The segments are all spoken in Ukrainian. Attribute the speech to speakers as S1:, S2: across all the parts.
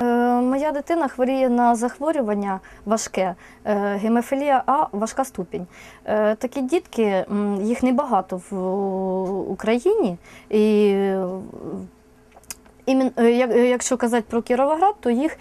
S1: Моя дитина хворіє на захворювання важке, гемофілія А, важка ступінь. Такі дітки, їх небагато в Україні. І якщо казати про Кіровоград, то їх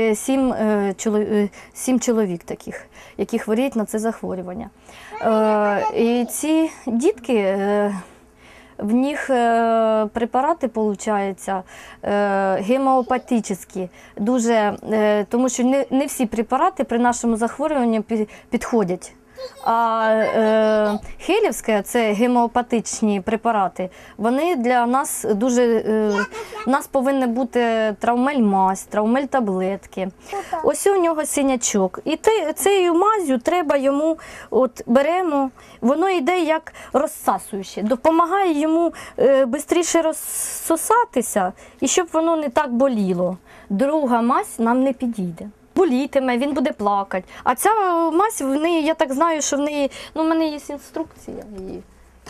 S1: 7 чоловік таких, які хворіють на це захворювання. І ці дітки, в них препарати, виходить, гемеопатичні, дуже, тому що не всі препарати при нашому захворюванні підходять. А хелівське, це гемеопатичні препарати, вони для нас дуже, у нас повинні бути травмель-мазь, травмель-таблетки. Ось у нього синячок. І цією мазю треба йому, от беремо, воно йде як розсасуюче, допомагає йому швидше розсосатися і щоб воно не так боліло. Друга мазь нам не підійде. Болітиме, він буде плакати. А ця мазь, в неї, я так знаю, що в неї, ну, в мене є інструкція її.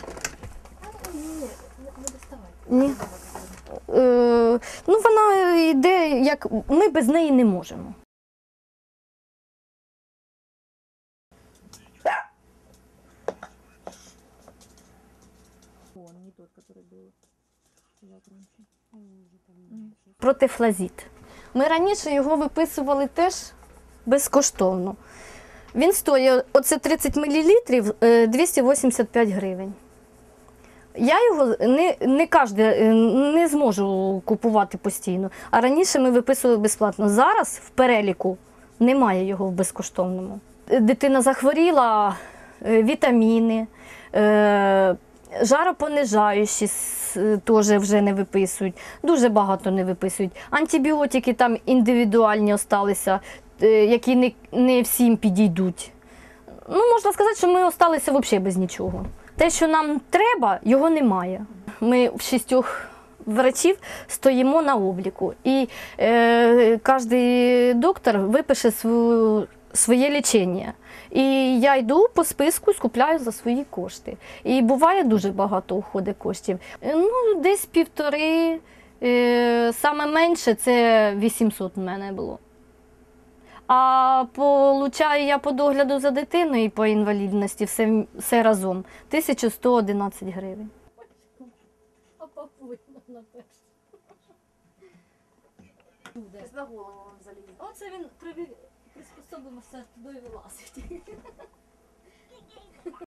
S1: Ні. Ну, вона йде, як, ми без неї не можемо. Протифлазит. Ми раніше його виписували теж безкоштовно. Він стоїть, оце 30 мл, 285 гривень. Я його не кожен не зможу купувати постійно, а раніше ми виписували безплатно. Зараз в переліку немає його в безкоштовному. Дитина захворіла, вітаміни, жаропонижаючі теж вже не виписують, дуже багато не виписують. Антибіотики там індивідуальні залишилися, які не всім підійдуть. Ну, можна сказати, що ми залишилися взагалі без нічого. Те, що нам треба, його немає. Ми в 6 врачів стоїмо на обліку. І кожен доктор випише своє лікування. І я йду по списку, скупляю за свої кошти. І буває дуже багато уходить коштів. Ну, десь 1,5, саме менше це 800 в мене було. А получаю я по догляду за дитиною і по інвалідності все разом 1111 гривень.
S2: А папуй на перше. На голову вам заліз. Оце він приспособився туди і вилазить.